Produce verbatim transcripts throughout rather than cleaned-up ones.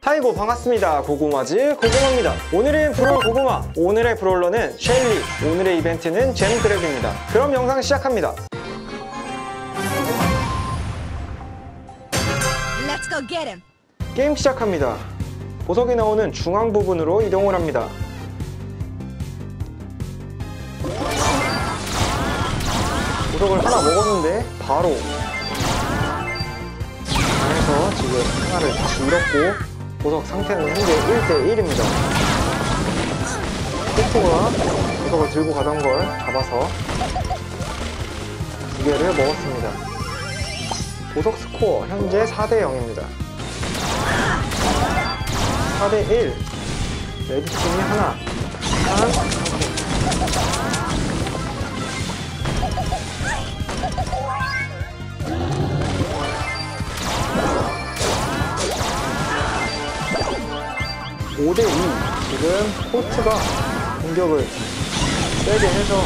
하이고 반갑습니다. 고구마즈 고구마입니다. 오늘은 브롤 고구마, 오늘의 브롤러는 셸리, 오늘의 이벤트는 잼 드래그입니다. 그럼 영상 시작합니다. Let's go get him. 게임 시작합니다. 보석이 나오는 중앙 부분으로 이동을 합니다. 보석을 하나 먹었는데 바로 안에서 지금 하나를 다시 잃었고 보석 상태는 현재 일 대 일입니다. 코코가 보석을 들고 가던 걸 잡아서 두 개를 먹었습니다. 보석 스코어 현재 사 대 영입니다. 사 대 일. 레드팀이 하나 한 오 대 이. 지금 포트가 공격을 세게 해서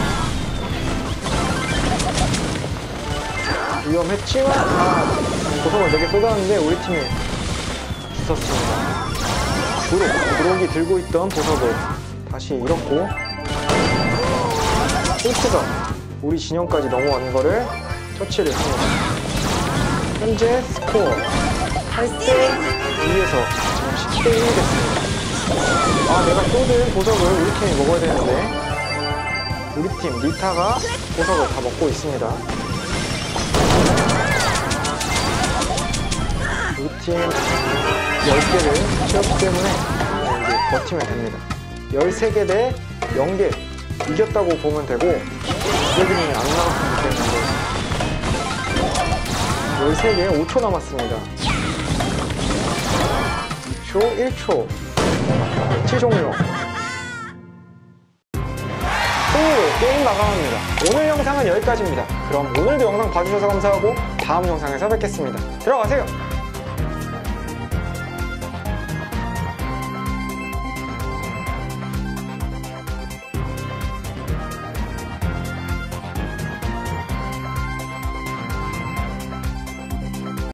위험했지만 아, 보석을 네 개 쏟았는데 우리 팀이 주웠습니다. 브록, 브록이 들고 있던 보석을 다시 잃었고 포트가 우리 진영까지 넘어가는 거를 터치를 합니다. 현재 스코어 팔 대 이에서 지금 십 대 일이 됐습니다. 아, 내가 쏟은 보석을 우리 팀이 먹어야 되는데 우리 팀 리타가 보석을 다 먹고 있습니다. 우리 팀 열 개를 채웠기 때문에 이제 버티면 됩니다. 열세 개 대 영 개 이겼다고 보면 되고 브레드님이 안 나왔기 때문에 열세 개 오 초 남았습니다. 이 초, 일 초 배치 종료. 승리로 게임 마감합니다. 오늘 영상은 여기까지입니다. 그럼 오늘도 영상 봐주셔서 감사하고 다음 영상에서 뵙겠습니다. 들어가세요.